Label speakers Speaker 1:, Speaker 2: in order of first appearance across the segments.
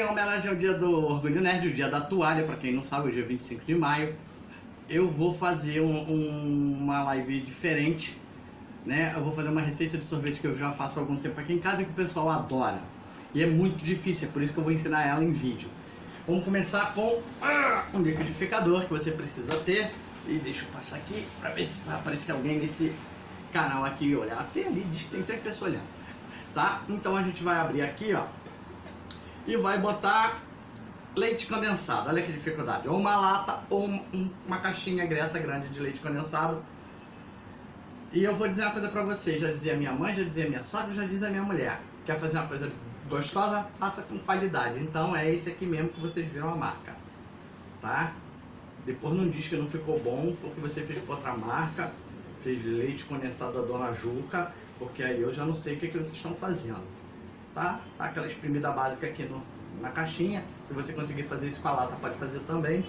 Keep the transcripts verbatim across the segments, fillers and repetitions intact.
Speaker 1: em homenagem ao dia do Orgulho Nerd, o dia da toalha, pra quem não sabe, hoje é vinte e cinco de maio, eu vou fazer um, um, uma live diferente, né? Eu vou fazer uma receita de sorvete que eu já faço há algum tempo aqui em casa e que o pessoal adora. E é muito difícil, é por isso que eu vou ensinar ela em vídeo. Vamos começar com ah, um liquidificador que você precisa ter. E deixa eu passar aqui pra ver se vai aparecer alguém nesse canal aqui e olhar. Tem ali, tem três pessoas olhando, tá? Então a gente vai abrir aqui, ó, e vai botar leite condensado. Olha que dificuldade. Ou uma lata ou um, uma caixinha gressa grande de leite condensado. E eu vou dizer uma coisa pra vocês. Já dizia minha mãe, já dizia minha sogra, já dizia minha mulher. Quer fazer uma coisa gostosa? Faça com qualidade. Então é esse aqui mesmo que vocês viram a marca, tá? Depois não diz que não ficou bom porque você fez com outra marca. Fez leite condensado da Dona Juca. Porque aí eu já não sei o que, que vocês estão fazendo. Tá? Tá aquela espremida básica aqui no, na caixinha. Se você conseguir fazer isso com a lata, pode fazer também.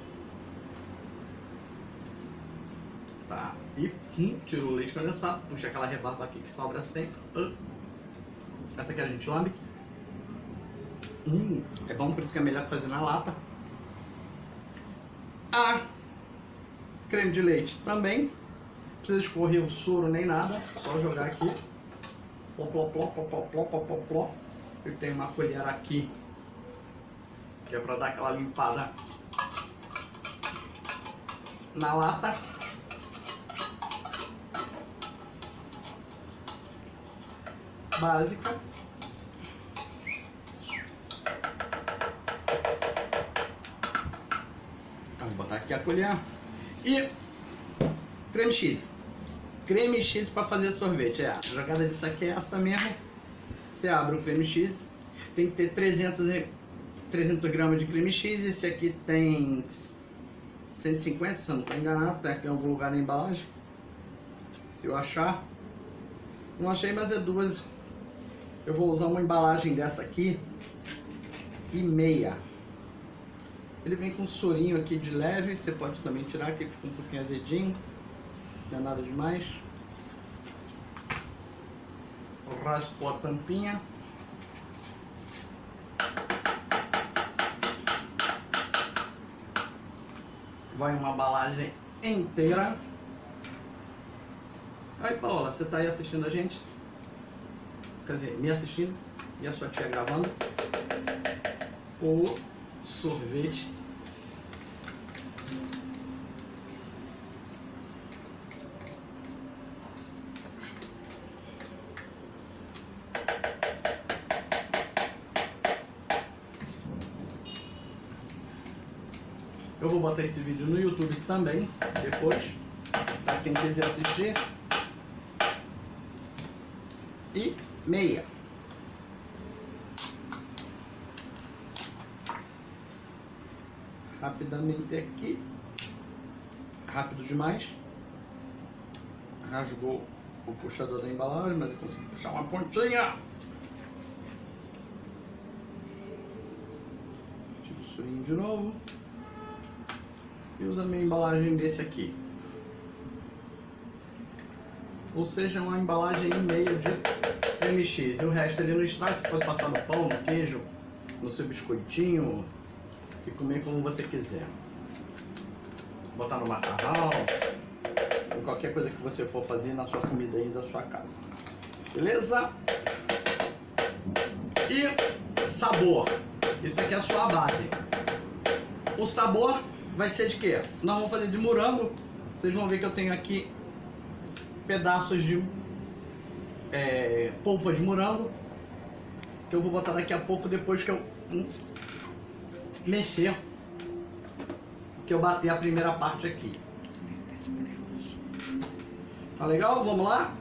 Speaker 1: Tá? E hum, tira o leite condensado. Puxa aquela rebarba aqui que sobra sempre. Uh. Essa aqui a gente lambe. Hum, é bom, por isso que é melhor fazer na lata. Ah, creme de leite também. Não precisa escorrer o soro nem nada. Só jogar aqui. Pló, pló, pló, pló, pló, pló, pló, pló, pló. Eu tenho uma colher aqui que é para dar aquela limpada na lata. Básica. Vamos botar aqui a colher. E creme cheese. Creme cheese para fazer sorvete. É, a jogada disso aqui é essa mesmo. Você abre o creme cheese. Tem que ter trezentos gramas de creme cheese. Esse aqui tem cento e cinquenta, se eu não estou enganado. Tá aqui em algum lugar na embalagem. Se eu achar. Não achei, mas é duas. Eu vou usar uma embalagem dessa aqui e meia. Ele vem com um sorinho aqui de leve. Você pode também tirar, que fica um pouquinho azedinho. Não é nada demais. Raspo a tampinha. Vai uma embalagem inteira. Oi, Paola, você tá aí assistindo a gente? Quer dizer, me assistindo e a sua tia gravando o sorvete. Eu vou botar esse vídeo no YouTube também, depois, para quem quiser assistir. E meia. Rapidamente aqui. Rápido demais. Rasgou o puxador da embalagem, mas eu consegui puxar uma pontinha. Tiro o surinho de novo. E usa a minha embalagem desse aqui. Ou seja, uma embalagem e meia de creme cheese. E o resto ali no extrato você pode passar no pão, no queijo, no seu biscoitinho e comer como você quiser. Botar no macarrão, ou qualquer coisa que você for fazer na sua comida aí da sua casa. Beleza? E sabor. Isso aqui é a sua base. O sabor vai ser de quê? Nós vamos fazer de morango. Vocês vão ver que eu tenho aqui pedaços de é, polpa de morango, que eu vou botar daqui a pouco, depois que eu hum, mexer, que eu bater a primeira parte aqui. Tá legal? Vamos lá?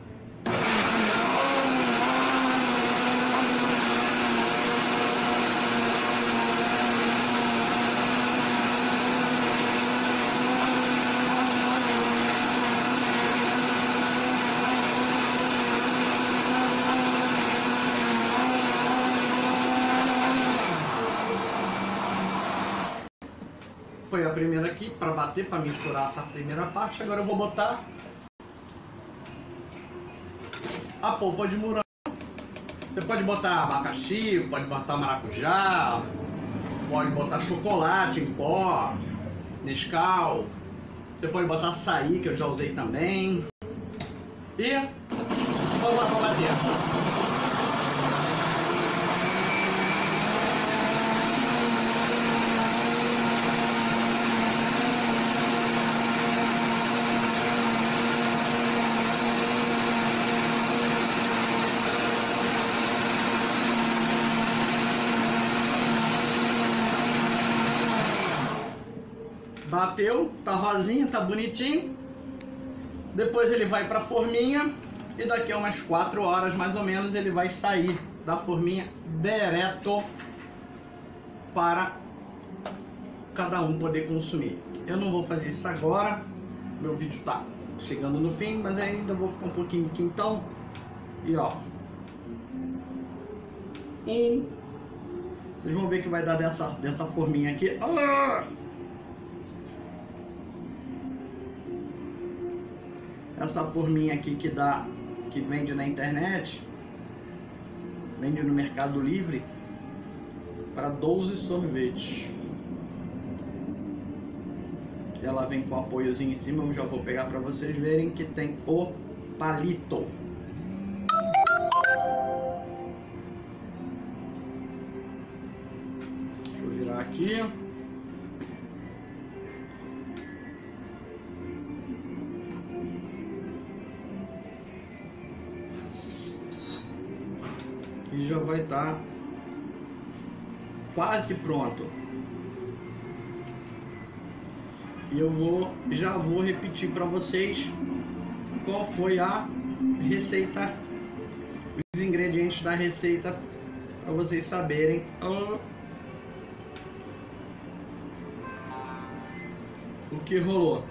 Speaker 1: Foi a primeira aqui para bater, para misturar essa primeira parte. Agora eu vou botar a polpa de morango Você pode botar abacaxi, pode botar maracujá, pode botar chocolate em pó, Nescau. Você pode botar açaí, que eu já usei também. E vamos lá para bater. Bateu, tá rosinha, tá bonitinho. Depois ele vai pra forminha e daqui a umas quatro horas mais ou menos ele vai sair da forminha direto para cada um poder consumir. Eu não vou fazer isso agora, meu vídeo tá chegando no fim, mas ainda vou ficar um pouquinho aqui então. E ó, um, vocês vão ver que vai dar dessa, dessa forminha aqui. Ah! Essa forminha aqui que dá, que vende na internet, vende no Mercado Livre, para doze sorvetes. Ela vem com apoiozinho em cima, eu já vou pegar para vocês verem que tem o palito. Deixa eu virar aqui. E já vai estar quase pronto. E eu vou já vou repetir para vocês qual foi a receita, os ingredientes da receita, para vocês saberem o que rolou.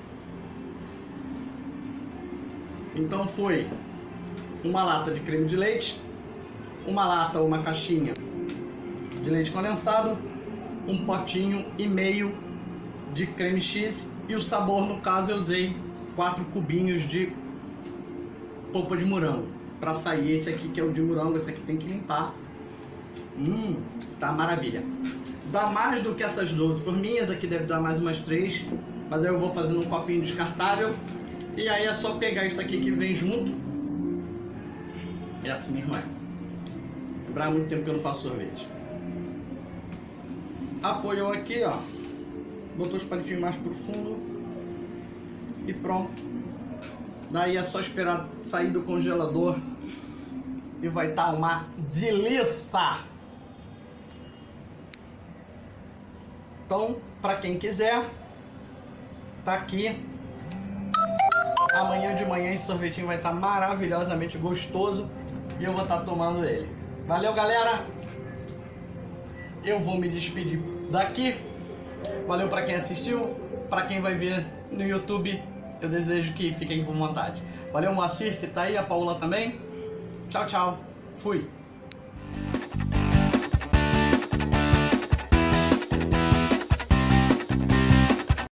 Speaker 1: Então foi uma lata de creme de leite, uma lata ou uma caixinha de leite condensado, um potinho e meio de creme cheese e o sabor, no caso eu usei quatro cubinhos de polpa de morango para sair esse aqui que é o de morango. Esse aqui tem que limpar. Hum, tá maravilha. Dá mais do que essas doze forminhas, aqui deve dar mais umas três, mas aí eu vou fazendo um copinho descartável e aí é só pegar isso aqui que vem junto. É assim mesmo, é. Lembrar muito tempo que eu não faço sorvete. Apoiou aqui, ó. Botou os palitinhos mais pro fundo. E pronto. Daí é só esperar sair do congelador. E vai estar uma delícia. Então, para quem quiser, tá aqui. Amanhã de manhã esse sorvetinho vai estar maravilhosamente gostoso. E eu vou estar tomando ele. Valeu, galera! Eu vou me despedir daqui. Valeu para quem assistiu. Para quem vai ver no YouTube, eu desejo que fiquem com vontade. Valeu, Moacir, que tá aí, a Paula também. Tchau, tchau. Fui.